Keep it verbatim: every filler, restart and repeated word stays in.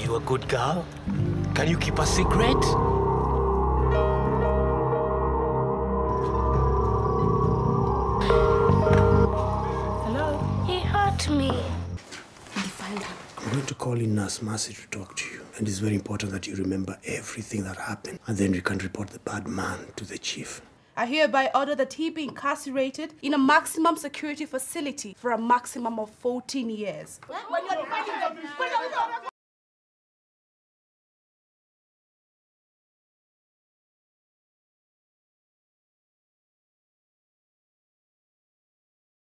you a good girl? Can you keep a secret? Hello? He hurt me. I'm going to call in Nurse Mercy to talk to you. And it's very important that you remember everything that happened. And then you can report the bad man to the chief. I hereby order that he be incarcerated in a maximum security facility for a maximum of fourteen years.